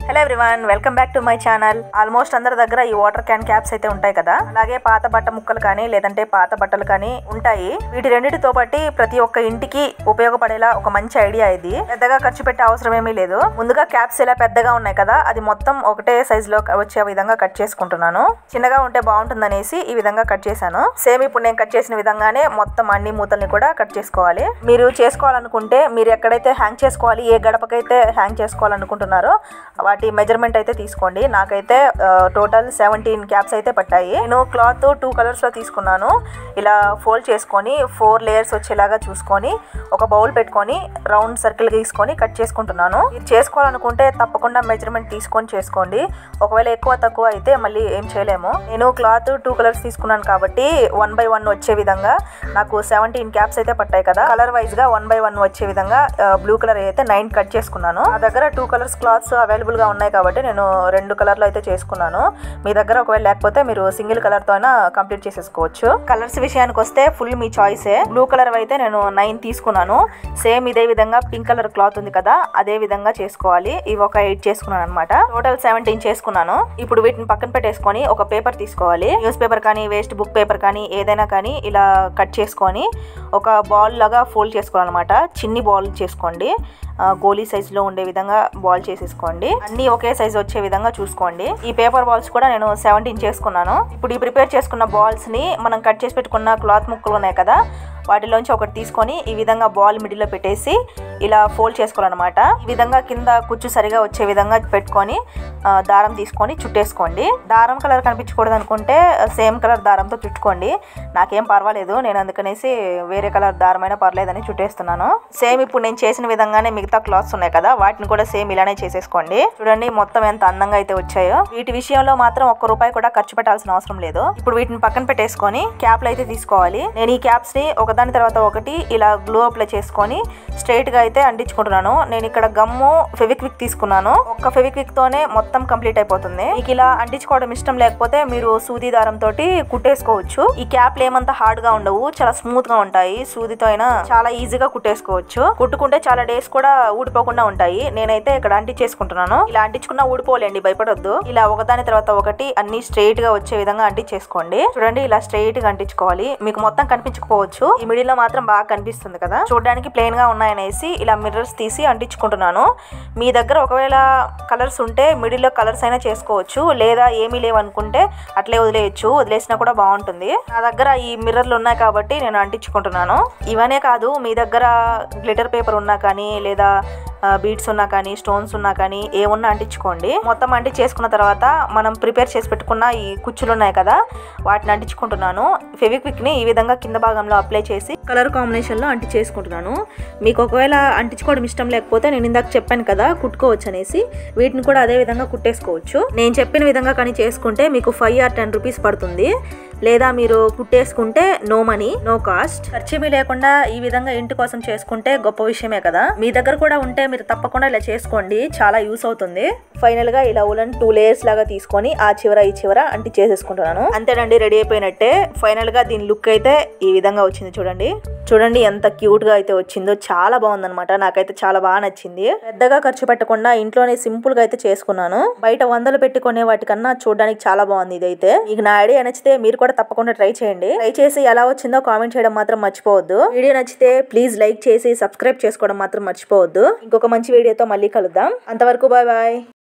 Hello everyone, welcome back to my channel. Almost అందరి దగ్గర ఈ వాటర్ క్యాన్ క్యాప్స్ అయితే ఉంటాయి కదా, అలాగే పాత బట్ట ముక్కలు కానీ లేదంటే పాత బట్టలు కానీ ఉంటాయి. వీటి రెండింటితో పాటు ప్రతి ఒక్క ఇంటికి ఉపయోగపడేలా ఒక మంచి ఐడియా ఇది. పెద్దగా ఖర్చు పెట్టే అవసరం ఏమీ లేదు. ముందుగా క్యాప్స్ ఇలా పెద్దగా ఉన్నాయి కదా, అది మొత్తం ఒకటే సైజ్ లో వచ్చే విధంగా కట్ చేసుకుంటున్నాను. చిన్నగా ఉంటే బాగుంటుందనేసి ఈ విధంగా కట్ చేశాను. సేమ్ ఇప్పుడు నేను కట్ చేసిన విధంగానే మొత్తం అన్ని మూతల్ని కూడా కట్ చేసుకోవాలి. మీరు చేసుకోవాలనుకుంటే మీరు ఎక్కడైతే హ్యాంగ్ చేసుకోవాలి, ఏ గడపకైతే హ్యాంగ్ చేసుకోవాలనుకుంటున్నారో వాటి మెజర్మెంట్ అయితే తీసుకోండి. నాకైతే టోటల్ 17 క్యాప్స్ అయితే పట్టాయి. నేను క్లాత్ 2 కలర్స్ లో తీసుకున్నాను. ఇలా ఫోల్డ్ చేసుకొని 4 లేయర్స్ వచ్చేలాగా చూసుకొని ఒక బౌల్ పెట్టుకొని రౌండ్ సర్కిల్ గీసుకొని కట్ చేసుకుంటున్నాను. ఇది చేసుకోవాలనుకుంటే తప్పకుండా మెజర్మెంట్ తీసుకొని చేసుకోండి. ఒకవేళ ఎక్కువ తక్కువ అయితే మళ్ళీ ఏం చేయలేము. నేను క్లాత్ 2 కలర్స్ తీసుకున్నాను కాబట్టి 1 by 1 వచ్చే విధంగా నాకు 17 క్యాప్స్ అయితే పట్టాయి కదా. కలర్ వైజ్ గా 1 by 1 వచ్చే విధంగా బ్లూ కలర్ అయితే 9 కట్ చేసుకున్నాను. నా దగ్గర 2 కలర్స్ క్లాత్స్ అవైలబుల్ గా ఉన్నాయి కాబట్టి నేను 2 కలర్ లో అయితే చేసుకున్నాను. మీ దగ్గర ఒకవేళ లేకపోతే మీరు సింగిల్ కలర్ తో అయినా కంప్లీట్ చేసేసుకోవచ్చు. కలర్స్ విషయానికి వస్తే ఫుల్ మీ చాయిసే. బ్లూ కలర్ అయితే నేను 9 తీసుకున్నాను. సేమ్ ఇదే విధంగా పింక్ కలర్ క్లాత్ ఉంది కదా, అదే విధంగా చేసుకోవాలి. ఇవి ఒక 8 చేసుకున్నాను అనమాట. టోటల్ 17 చేసుకున్నాను. ఇప్పుడు వీటిని పక్కన పెట్టేసుకొని ఒక పేపర్ తీసుకోవాలి. న్యూస్ పేపర్ కానీ వేస్ట్ బుక్ పేపర్ కానీ ఏదైనా కానీ ఇలా కట్ చేసుకొని ఒక బాల్ లాగా ఫోల్డ్ చేసుకోవాలన్నమాట. చిన్ని బాల్ చేసుకోండి. గోలీ సైజ్ లో ఉండే విధంగా బాల్ చేసేసుకోండి. అన్ని ఒకే సైజ్ వచ్చే విధంగా చూసుకోండి. ఈ పేపర్ బాల్స్ కూడా నేను 17 చేసుకున్నాను. ఇప్పుడు ఈ ప్రిపేర్ చేసుకున్న బాల్స్ ని మనం కట్ చేసి పెట్టుకున్న క్లాత్ ముక్కలు ఉన్నాయి కదా, వాటిలోంచి ఒకటి తీసుకొని ఈ విధంగా బాల్ మిడిల్ లో పెట్టేసి ఇలా ఫోల్డ్ చేసుకోవాలన్నమాట. ఈ విధంగా కింద కుచ్చు సరిగా వచ్చే విధంగా పెట్టుకొని దారం తీసుకొని చుట్టేసుకోండి. దారం కలర్ కనిపించకూడదు అనుకుంటే సేమ్ కలర్ దారంతో చుట్టుకోండి. నాకేం పర్వాలేదు, నేను అందుకనేసి వేరే కలర్ దారమైనా పర్లేదని చుట్టేస్తున్నాను. సేమ్ ఇప్పుడు నేను చేసిన విధంగానే మిగతా క్లాత్స్ ఉన్నాయి కదా, వాటిని కూడా సేమ్ ఇలానే చేసేసుకోండి. చూడండి మొత్తం ఎంత అందంగా అయితే వచ్చాయో. వీటి విషయంలో మాత్రం ₹1 కూడా ఖర్చు పెట్టాల్సిన అవసరం లేదు. ఇప్పుడు వీటిని పక్కన పెట్టేసుకొని క్యాప్లు అయితే తీసుకోవాలి. నేను ఈ క్యాప్స్ ని ఒకదాని తర్వాత ఒకటి ఇలా గ్లూ అప్లై చేసుకొని స్ట్రైట్ గా అయితే అంటించుకుంటున్నాను. నేను ఇక్కడ గమ్ము ఫెవిక్విక్ తీసుకున్నాను. ఒక్క ఫెవిక్విక్ తోనే మొత్తం కంప్లీట్ అయిపోతుంది. మీకు ఇలా అంటించుకోవడం ఇష్టం లేకపోతే మీరు సూది దారం తోటి కుట్టేసుకోవచ్చు. ఈ క్యాప్లు ఏమంతా హార్డ్ గా ఉండవు, చాలా స్మూత్ గా ఉంటాయి. సూదితో అయినా చాలా ఈజీగా కుట్టేసుకోవచ్చు. కుట్టుకుంటే చాలా డేస్ కూడా ఊడిపోకుండా ఉంటాయి. నేనైతే ఇక్కడ అంటించేసుకుంటున్నాను. ఇలా అంటించుకున్నా ఊడిపోలేండి, భయపడొద్దు. ఇలా ఒకదాని తర్వాత ఒకటి అన్ని స్ట్రైట్ గా వచ్చే విధంగా అంటించేసుకోండి. చూడండి ఇలా స్ట్రైట్ గా అంటించుకోవాలి. మీకు మొత్తం కనిపించకపోవచ్చు, ఈ మిడిల్ లో మాత్రం బాగా కనిపిస్తుంది కదా. చూడడానికి ప్లెయిన్ గా ఉన్నాయనేసి ఇలా మిర్రర్స్ తీసి అంటించుకుంటున్నాను. మీ దగ్గర ఒకవేళ కలర్స్ ఉంటే మిడిల్ లో కలర్స్ అయినా చేసుకోవచ్చు, లేదా ఏమీ లేవనుకుంటే అట్లే వదిలేసినా కూడా బాగుంటుంది. నా దగ్గర ఈ మిర్రర్లు ఉన్నాయి కాబట్టి నేను అంటించుకుంటున్నాను. ఇవనే కాదు, మీ దగ్గర గ్లిటర్ పేపర్ ఉన్నా కానీ లేదా బీడ్స్ ఉన్నా కానీ స్టోన్స్ ఉన్నా కానీ ఏమున్నా అంటించుకోండి. మొత్తం అంటించేసుకున్న తర్వాత మనం ప్రిపేర్ చేసి పెట్టుకున్న ఈ కుచ్చులు ఉన్నాయి కదా, వాటిని అంటించుకుంటున్నాను. ఫెవిక్విక్ ని ఈ విధంగా కింద భాగంలో అప్లై చేసి కలర్ కాంబినేషన్ లో అంటించేసుకుంటున్నాను. మీకు ఒకవేళ అంటించుకోవడం ఇష్టం లేకపోతే నేను ఇందాక చెప్పాను కదా కుట్టుకోవచ్చు అనేసి, వీటిని కూడా అదే విధంగా కుట్టేసుకోవచ్చు. నేను చెప్పిన విధంగా కానీ చేసుకుంటే మీకు 5 or 10 రూపీస్ పడుతుంది. లేదా మీరు కుట్టేసుకుంటే నో మనీ, నో కాస్ట్. ఖర్చేమీ లేకుండా ఈ విధంగా ఇంటి కోసం చేసుకుంటే గొప్ప విషయమే కదా. మీ దగ్గర కూడా ఉంటే మీరు తప్పకుండా ఇలా చేసుకోండి, చాలా యూస్ అవుతుంది. ఫైనల్ గా ఇలా ఉలన్ 2 లేయర్స్ లాగా తీసుకొని ఆ చివర ఈ చివర అంటి చేసేసుకుంటున్నాను. అంతేనండి, రెడీ అయిపోయినట్టే. ఫైనల్ గా దీని లుక్ అయితే ఈ విధంగా వచ్చింది. చూడండి ఎంత క్యూట్ గా అయితే వచ్చిందో. చాలా బాగుందన్నమాట. నాకైతే చాలా బాగా నచ్చింది. పెద్దగా ఖర్చు పెట్టకుండా ఇంట్లోనే సింపుల్ గా అయితే చేసుకున్నాను. బయట 100 పెట్టి కొనే వాటికన్నా చూడడానికి చాలా బాగుంది ఇదైతే. మీకు నా ఐడియా నచ్చితే మీరు కూడా తప్పకుండా ట్రై చేయండి. ట్రై చేసి ఎలా వచ్చిందో కామెంట్ చేయడం మాత్రం మర్చిపోవద్దు. వీడియో నచ్చితే ప్లీజ్ లైక్ చేసి సబ్స్క్రైబ్ చేసుకోవడం మాత్రం మర్చిపోవద్దు. ఇంకొక మంచి వీడియోతో మళ్ళీ కలుద్దాం. అంతవరకు బాయ్ బాయ్.